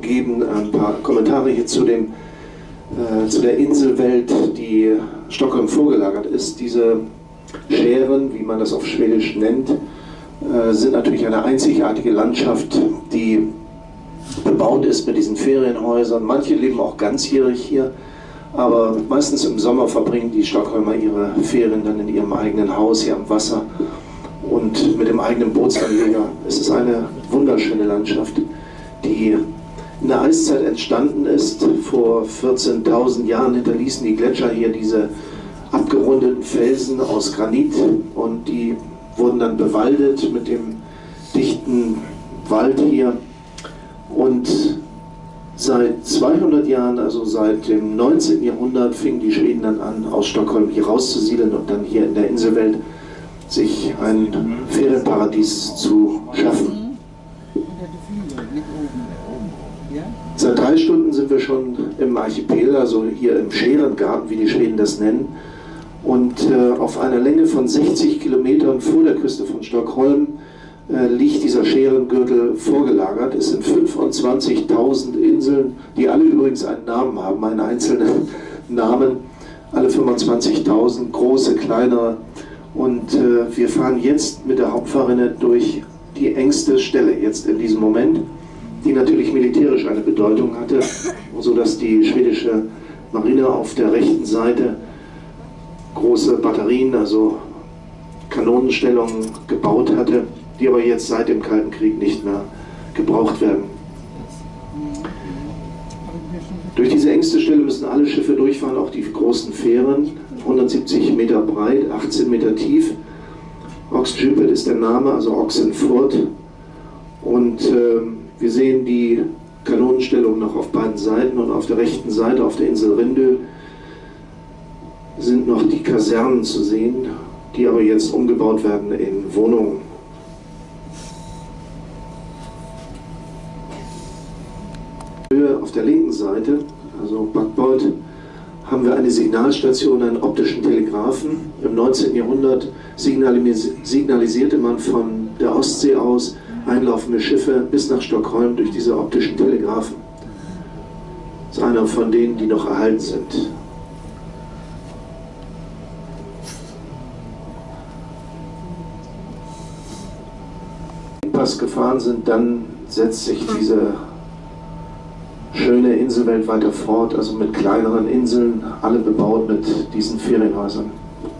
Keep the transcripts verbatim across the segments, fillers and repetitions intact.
geben, ein paar Kommentare hier zu, dem, äh, zu der Inselwelt, die Stockholm vorgelagert ist. Diese Schären, wie man das auf Schwedisch nennt, äh, sind natürlich eine einzigartige Landschaft, die bebaut ist mit diesen Ferienhäusern. Manche leben auch ganzjährig hier, aber meistens im Sommer verbringen die Stockholmer ihre Ferien dann in ihrem eigenen Haus hier am Wasser und mit dem eigenen Bootsanleger. Es ist eine wunderschöne Landschaft, die in der Eiszeit entstanden ist. Vor vierzehntausend Jahren hinterließen die Gletscher hier diese abgerundeten Felsen aus Granit und die wurden dann bewaldet mit dem dichten Wald hier. Und seit zweihundert Jahren, also seit dem neunzehnten Jahrhundert, fingen die Schweden dann an, aus Stockholm hier rauszusiedeln und dann hier in der Inselwelt sich ein Ferienparadies zu schaffen. Seit drei Stunden sind wir schon im Archipel, also hier im Schärengarten, wie die Schweden das nennen. Und äh, auf einer Länge von sechzig Kilometern vor der Küste von Stockholm äh, liegt dieser Schärengürtel vorgelagert. Es sind fünfundzwanzigtausend Inseln, die alle übrigens einen Namen haben, einen einzelnen Namen. Alle fünfundzwanzigtausend, große, kleinere. Und äh, wir fahren jetzt mit der Hauptfahrrinne durch die engste Stelle, jetzt in diesem Moment, die natürlich militärisch eine Bedeutung hatte, sodass die schwedische Marine auf der rechten Seite große Batterien, also Kanonenstellungen gebaut hatte, die aber jetzt seit dem Kalten Krieg nicht mehr gebraucht werden. Durch diese engste Stelle müssen alle Schiffe durchfahren, auch die großen Fähren, hundertsiebzig Meter breit, achtzehn Meter tief. Oxdjupet ist der Name, also Oxenfurt. Und äh, wir sehen die Kanonenstellung noch auf beiden Seiten und auf der rechten Seite, auf der Insel Rindö, sind noch die Kasernen zu sehen, die aber jetzt umgebaut werden in Wohnungen. Auf der linken Seite, also Backbold, haben wir eine Signalstation, einen optischen Telegraphen. Im neunzehnten Jahrhundert signalis signalisierte man von der Ostsee aus einlaufende Schiffe bis nach Stockholm durch diese optischen Telegraphen. Das ist einer von denen, die noch erhalten sind. Pass gefahren sind, dann setzt sich diese schöne Inselwelt weiter fort, also mit kleineren Inseln, alle bebaut mit diesen Ferienhäusern.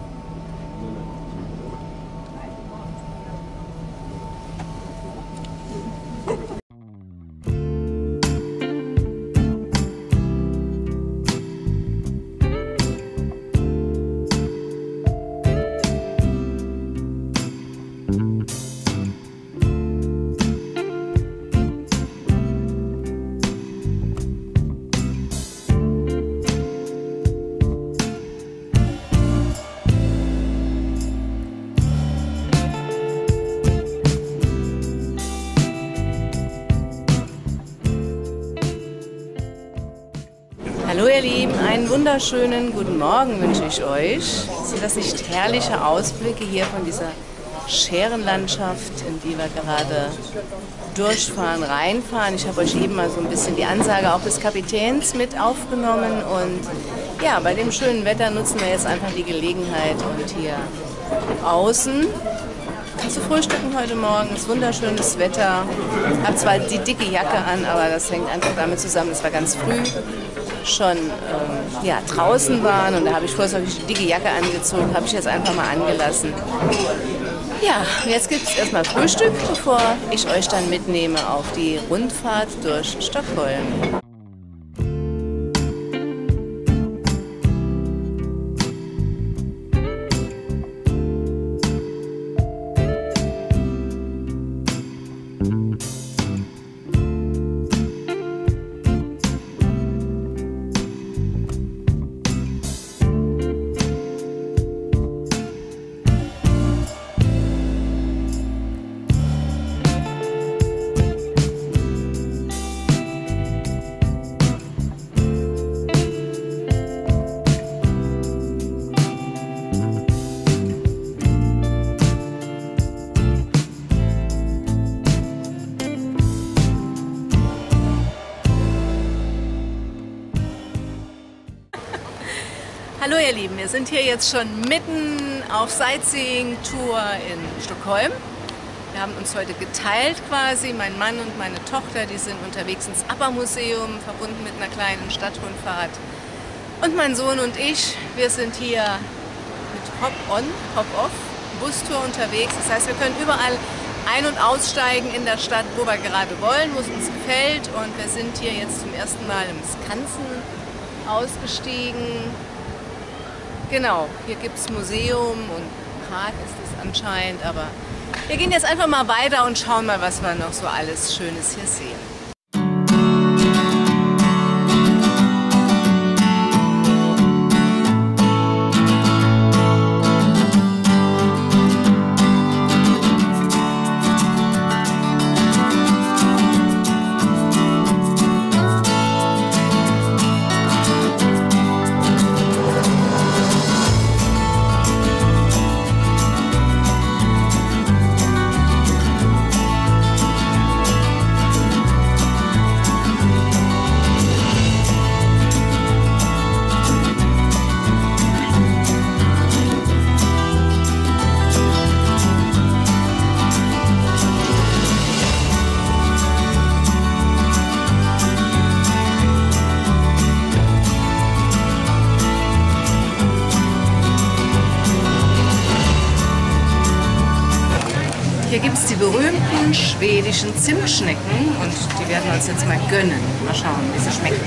Hallo ihr Lieben, einen wunderschönen guten Morgen wünsche ich euch. Sind das nicht herrliche Ausblicke hier von dieser Schärenlandschaft, in die wir gerade durchfahren, reinfahren. Ich habe euch eben mal so ein bisschen die Ansage auch des Kapitäns mit aufgenommen und ja, bei dem schönen Wetter nutzen wir jetzt einfach die Gelegenheit und hier außen zu frühstücken heute Morgen. Es ist wunderschönes Wetter. Ich habe zwar die dicke Jacke an, aber das hängt einfach damit zusammen, dass wir ganz früh schon ähm, ja, draußen waren und da habe ich vorsorglich die dicke Jacke angezogen, habe ich jetzt einfach mal angelassen. Ja, jetzt gibt es erstmal Frühstück, bevor ich euch dann mitnehme auf die Rundfahrt durch Stockholm. Hallo ihr Lieben, wir sind hier jetzt schon mitten auf Sightseeing-Tour in Stockholm. Wir haben uns heute geteilt quasi, mein Mann und meine Tochter, die sind unterwegs ins ABBA-Museum, verbunden mit einer kleinen Stadtrundfahrt. Und mein Sohn und ich, wir sind hier mit Hop-on, Hop-off, Bustour unterwegs. Das heißt, wir können überall ein- und aussteigen in der Stadt, wo wir gerade wollen, wo es uns gefällt. Und wir sind hier jetzt zum ersten Mal im Skansen ausgestiegen. Genau, hier gibt es Museum und Park ist es anscheinend, aber wir gehen jetzt einfach mal weiter und schauen mal, was wir noch so alles Schönes hier sehen. Hier gibt es die berühmten schwedischen Zimtschnecken und die werden wir uns jetzt mal gönnen. Mal schauen, wie sie schmeckt.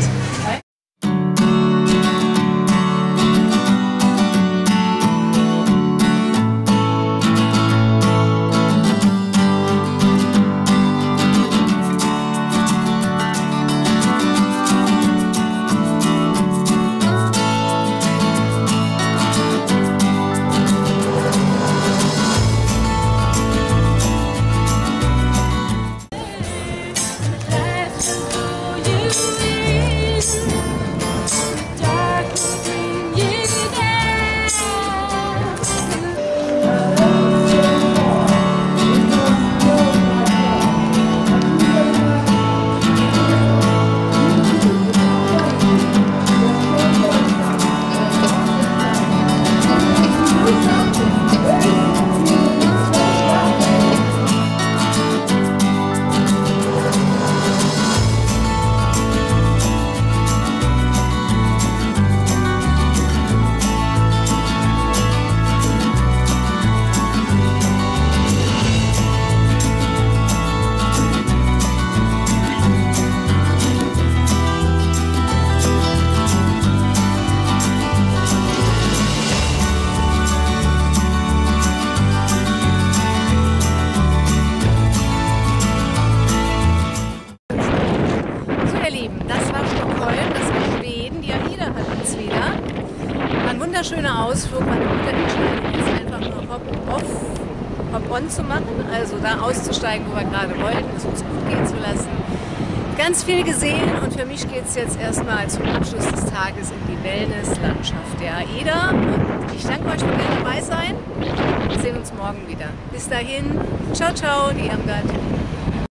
Wunderschöner Ausflug, meine gute Entscheidung ist einfach nur Hop-off, Hop-on zu machen, also da auszusteigen, wo wir gerade wollten, es uns gut gehen zu lassen. Ganz viel gesehen und für mich geht es jetzt erstmal zum Abschluss des Tages in die Wellnesslandschaft der AIDA. Und ich danke euch für euer dabei sein. Wir sehen uns morgen wieder. Bis dahin, ciao, ciao, die Irmgard.